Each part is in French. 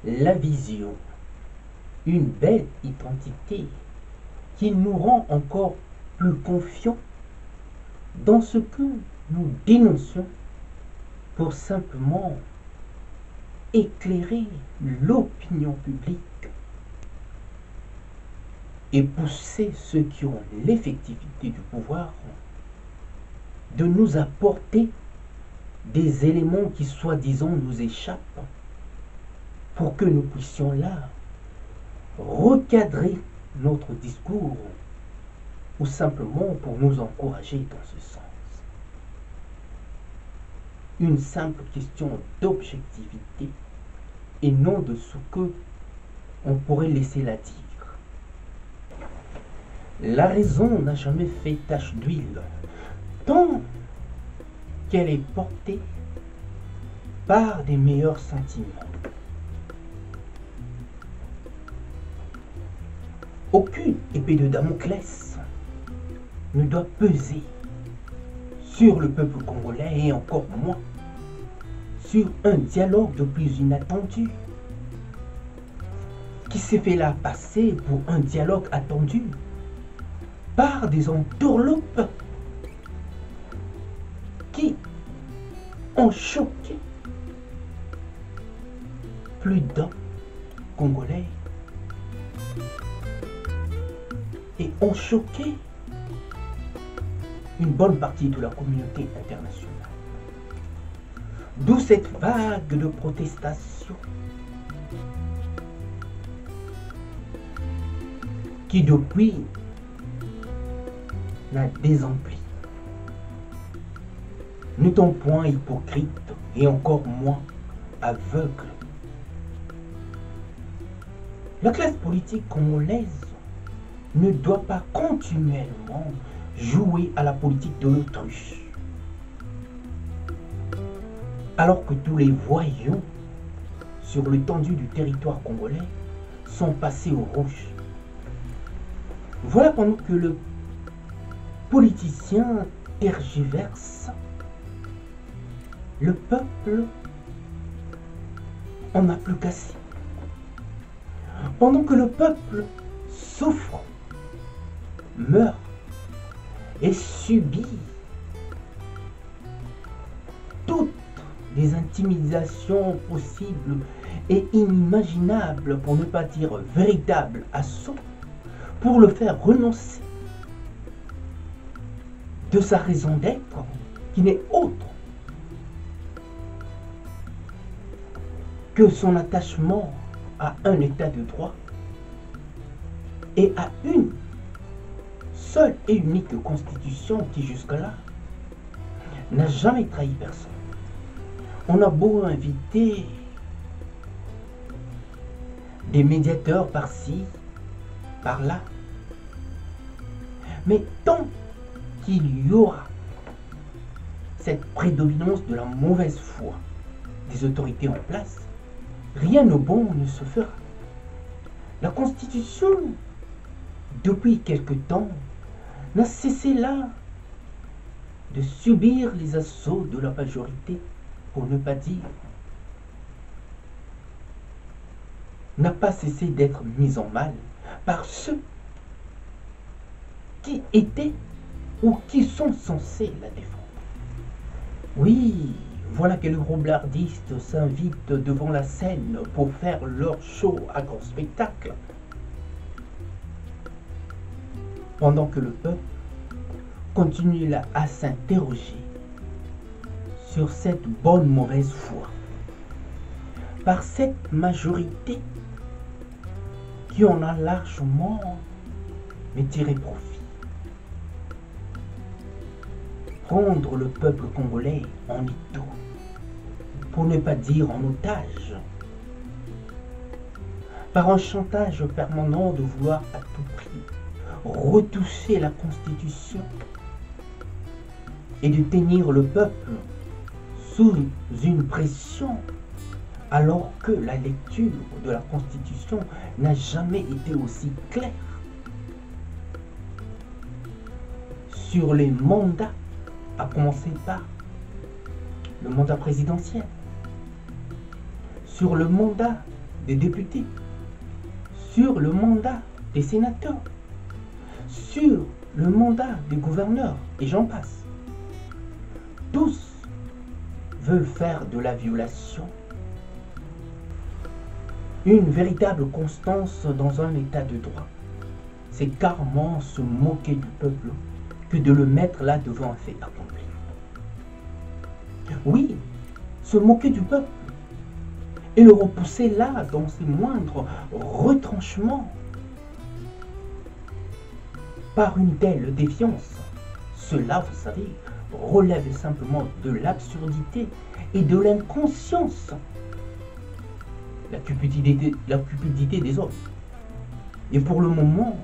la vision, une belle identité qui nous rend encore plus confiants dans ce que nous dénoncions pour simplement éclairer l'opinion publique et pousser ceux qui ont l'effectivité du pouvoir de nous apporter des éléments qui soi-disant nous échappent pour que nous puissions là recadrer notre discours ou simplement pour nous encourager dans ce sens. Une simple question d'objectivité et non de ce que on pourrait laisser la dire. La raison n'a jamais fait tache d'huile, tant qu'elle est portée par des meilleurs sentiments. Aucune épée de Damoclès ne doit peser sur le peuple congolais et encore moins sur un dialogue de plus inattendu qui s'est fait là passer pour un dialogue attendu par des entourloupes qui ont choqué plus d'un Congolais et ont choqué une bonne partie de la communauté internationale. D'où cette vague de protestation qui depuis n'a désempli. N'étant point hypocrite et encore moins aveugle. La classe politique congolaise ne doit pas continuellement jouer à la politique de l'autruche. Alors que tous les voyants sur l'étendue du territoire congolais sont passés au rouge. Voilà pendant que le politicien tergiverse, le peuple en a plus qu'assez. Pendant que le peuple souffre, meurt et subit toutes les intimidations possibles et inimaginables, pour ne pas dire véritables assauts, pour le faire renoncer de sa raison d'être, qui n'est autre que son attachement à un état de droit et à une seule et unique constitution qui jusque-là n'a jamais trahi personne. On a beau inviter des médiateurs par-ci, par-là, mais tant qu'il y aura cette prédominance de la mauvaise foi des autorités en place, rien de bon ne se fera. La Constitution, depuis quelque temps, n'a cessé là de subir les assauts de la majorité, pour ne pas dire, n'a pas cessé d'être mise en mal par ceux qui étaient ou qui sont censés la défendre. Oui, voilà que les roublardistes s'invitent devant la scène pour faire leur show à grand spectacle, pendant que le peuple continue là à s'interroger sur cette bonne mauvaise foi par cette majorité qui en a largement tiré profit. Prendre le peuple congolais en étau, pour ne pas dire en otage, par un chantage permanent de vouloir à tout prix retoucher la Constitution et de tenir le peuple sous une pression, alors que la lecture de la Constitution n'a jamais été aussi claire sur les mandats, à commencer par le mandat présidentiel, sur le mandat des députés, sur le mandat des sénateurs, sur le mandat des gouverneurs, et j'en passe. Tous veulent faire de la violation une véritable constance dans un état de droit. C'est carrément se moquer du peuple que de le mettre là devant un fait accompli. Oui, se moquer du peuple et le repousser là dans ses moindres retranchements par une telle défiance. Cela, vous savez, relève simplement de l'absurdité et de l'inconscience, la cupidité des hommes. Et pour le moment,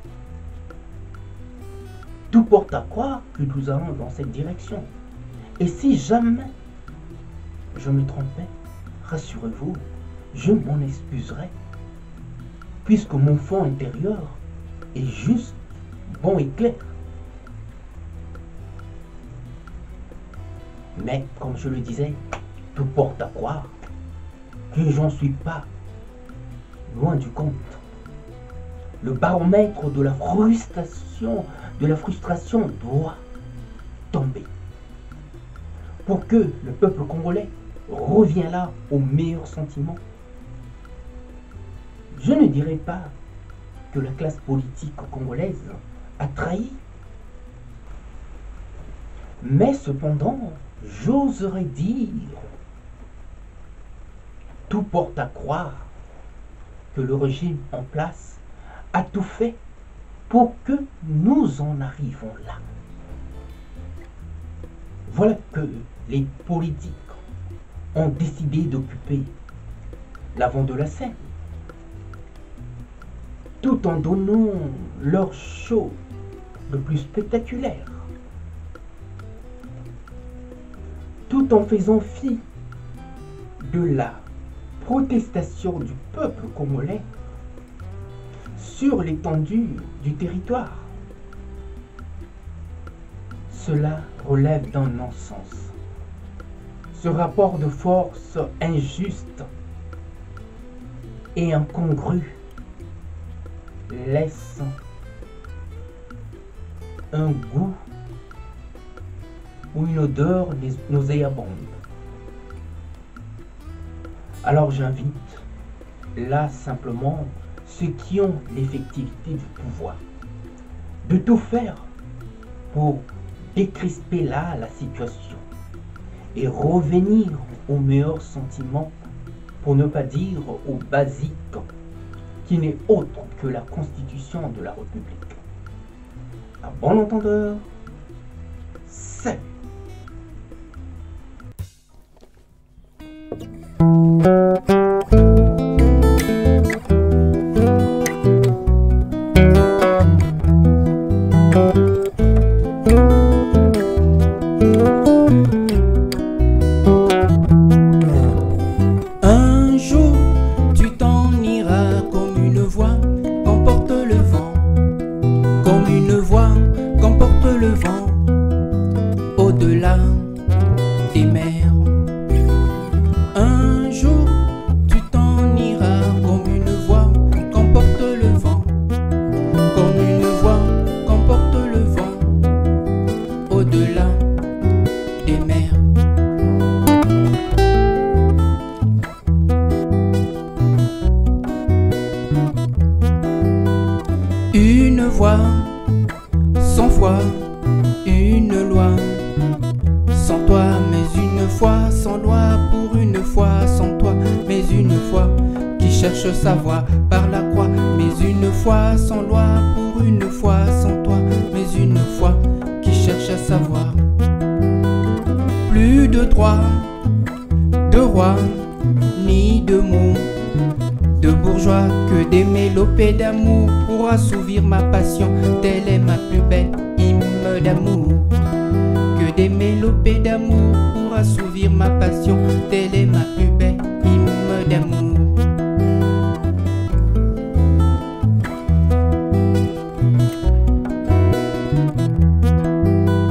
tout porte à croire que nous allons dans cette direction. Et si jamais je me trompais, rassurez-vous, je m'en excuserai, puisque mon fond intérieur est juste, bon et clair. Mais, comme je le disais, tout porte à croire que j'en suis pas loin du compte. Le baromètre de la frustration doit tomber pour que le peuple congolais revienne là au meilleur sentiment. Je ne dirais pas que la classe politique congolaise a trahi, mais cependant, j'oserais dire, tout porte à croire que le régime en place a tout fait pour que nous en arrivons là. Voilà que les politiques ont décidé d'occuper l'avant de la scène, tout en donnant leur show le plus spectaculaire, tout en faisant fi de la protestation du peuple congolais sur l'étendue du territoire. Cela relève d'un non-sens. Ce rapport de force injuste et incongru laisse un goût ou une odeur nauséabonde. Alors j'invite là simplement ceux qui ont l'effectivité du pouvoir de tout faire pour décrisper là la situation et revenir au meilleur sentiment, pour ne pas dire au basique, qui n'est autre que la Constitution de la République. À bon entendeur, salut. Un jour, tu t'en iras comme une voix qu'emporte le vent, comme une voix qu'emporte le vent, au-delà des mers. Un jour, tu t'en iras comme une voix qu'emporte le vent, comme une voix qu'emporte le vent, au-delà des mers. Une voix, sans foi, une loi, sans toi, mais une foi, sans loi, pour une fois, sans toi, mais une foi, qui cherche sa voie par la croix, mais une foi, sans loi, pour une fois, sans toi, mais une foi, qui cherche à savoir. Plus de droit, de roi, ni de mots, de bourgeois, que des mélopées d'amour pour assouvir ma passion, telle est ma plus belle hymne d'amour. Que des mélopées d'amour pour assouvir ma passion, telle est ma plus